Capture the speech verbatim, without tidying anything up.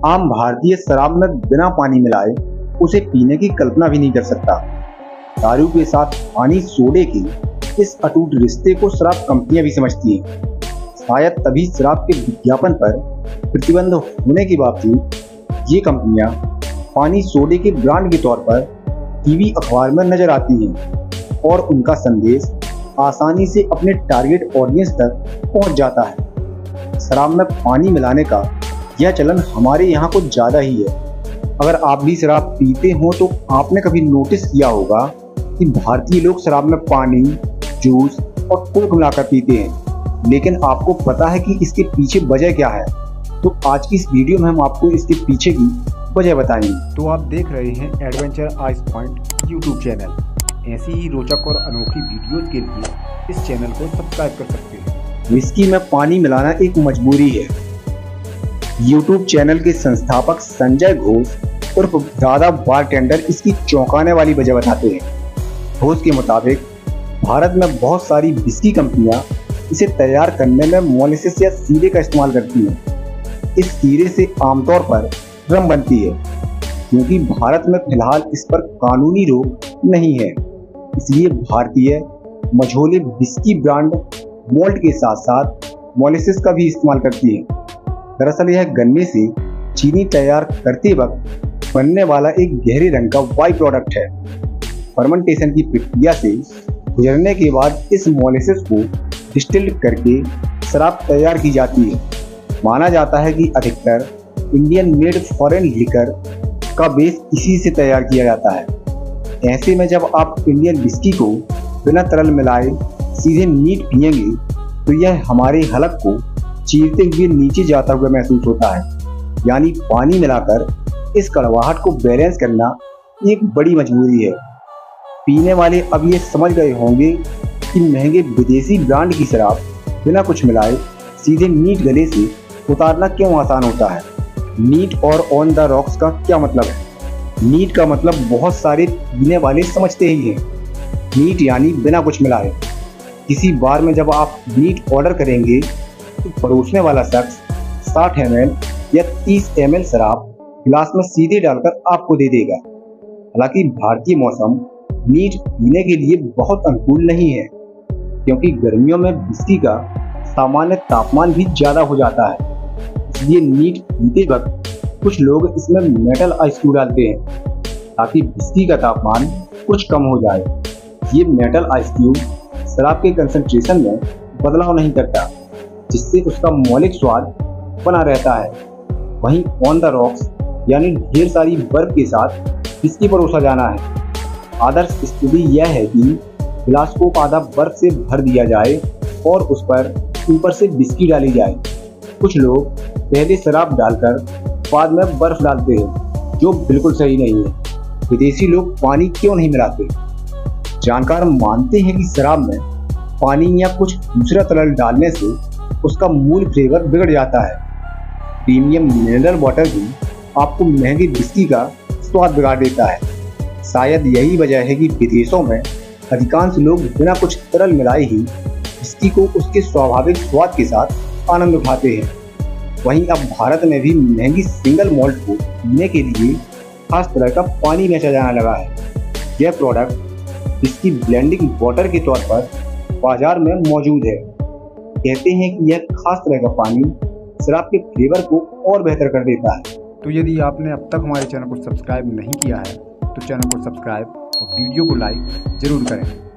आम भारतीय शराब में बिना पानी मिलाए उसे पीने की कल्पना भी नहीं कर सकता। दारू के साथ पानी सोडे के इस अटूट रिश्ते को शराब कंपनियां भी समझती हैं। शायद तभी शराब के विज्ञापन पर प्रतिबंध होने के बावजूद ये कंपनियां पानी सोडे के ब्रांड के तौर पर टीवी अखबार में नजर आती हैं और उनका संदेश आसानी से अपने टारगेट ऑडियंस तक पहुंच जाता है। शराब में पानी मिलाने का यह चलन हमारे यहाँ कुछ ज़्यादा ही है। अगर आप भी शराब पीते हो तो आपने कभी नोटिस किया होगा कि भारतीय लोग शराब में पानी, जूस और कोक मिलाकर पीते हैं, लेकिन आपको पता है कि इसके पीछे वजह क्या है? तो आज की इस वीडियो में हम आपको इसके पीछे की वजह बताएंगे। तो आप देख रहे हैं adventure ice point YouTube channel. ऐसी ही रोचक और अनोखी वीडियोस के लिए इस चैनल को सब्सक्राइब कर सकते हैं। विस्की में पानी मिलाना एक मजबूरी है। यूट्यूब चैनल के संस्थापक संजय घोष उर्फ दादा बारटेंडर इसकी चौंकाने वाली वजह बताते हैं। घोष के मुताबिक भारत में बहुत सारी विस्की कंपनियां इसे तैयार करने में मोलेसिस या सीरे का इस्तेमाल करती हैं। इस सीरे से आमतौर पर रम बनती है, क्योंकि भारत में फिलहाल इस पर कानूनी रोक नहीं है। इसलिए भारतीय मझोले विस्की ब्रांड मोल्ट के साथ साथ मोलेसिस का भी इस्तेमाल करती है। दरअसल यह गन्ने से चीनी तैयार करते वक्त बनने वाला एक गहरे रंग का वाई प्रोडक्ट है। फर्मेंटेशन की प्रक्रिया से गुजरने के बाद इस मोलेसिस को डिस्टिल्ड करके शराब तैयार की जाती है। माना जाता है कि अधिकतर इंडियन मेड फॉरेन लिकर का बेस इसी से तैयार किया जाता है। ऐसे में जब आप इंडियन विस्की को बिना तरल मिलाए सीधे नीट पिएंगे तो यह हमारे हलक को चीरते हुए नीचे जाता हुआ महसूस होता है। यानी पानी मिलाकर इस कड़वाहट को बैलेंस करना एक बड़ी मजबूरी है। पीने वाले अब ये समझ गए होंगे कि महंगे विदेशी ब्रांड की शराब बिना कुछ मिलाए सीधे नीट गले से उतारना क्यों आसान होता है। नीट और ऑन द रॉक्स का क्या मतलब है? नीट का मतलब बहुत सारे पीने वाले समझते ही हैं। नीट यानी बिना कुछ मिलाए। किसी बार में जब आप नीट ऑर्डर करेंगे तो परोसने वाला शख्स साठ एम एल या तीस एम एल शराब गिलास में सीधे डालकर आपको दे देगा। हालांकि भारतीय मौसम नीट पीने के लिए बहुत अनुकूल नहीं है, क्योंकि गर्मियों में विस्की का सामान्य तापमान भी ज़्यादा हो जाता है। इसलिए नीट पीते वक्त कुछ लोग इसमें मेटल आइस क्यूब डालते हैं ताकि विस्की का तापमान कुछ कम हो जाए। ये मेटल आइस क्यूब शराब के कंसंट्रेशन में बदलाव नहीं करता, जिससे उसका मौलिक स्वाद बना रहता है। वहीं ऑन द रॉक्स यानी ढेर सारी बर्फ के साथ विस्की परोसा जाना है। आदर्श स्थिति यह है कि गिलास को आधा बर्फ से भर दिया जाए और उस पर ऊपर से विस्की डाली जाए। कुछ लोग पहले शराब डालकर बाद में बर्फ डालते हैं, जो बिल्कुल सही नहीं है। विदेशी लोग पानी क्यों नहीं मिलाते? जानकार मानते हैं कि शराब में पानी या कुछ दूसरा तरल डालने से उसका मूल फ्लेवर बिगड़ जाता है। प्रीमियम मिनरल वाटर भी आपको महंगी विस्की का स्वाद बिगाड़ देता है। शायद यही वजह है कि विदेशों में अधिकांश लोग बिना कुछ तरल मिलाए ही विस्की को उसके स्वाभाविक स्वाद के साथ आनंद उठाते हैं। वहीं अब भारत में भी महंगी सिंगल मॉल्ट को पीने के लिए खास तरह का पानी बेचा जाने लगा है। यह प्रोडक्ट विस्की ब्लेंडिंग वाटर के तौर पर बाजार में मौजूद है। कहते हैं कि यह खास तरह का पानी शराब के फ्लेवर को और बेहतर कर देता है। तो यदि आपने अब तक हमारे चैनल को सब्सक्राइब नहीं किया है तो चैनल को सब्सक्राइब और वीडियो को लाइक जरूर करें।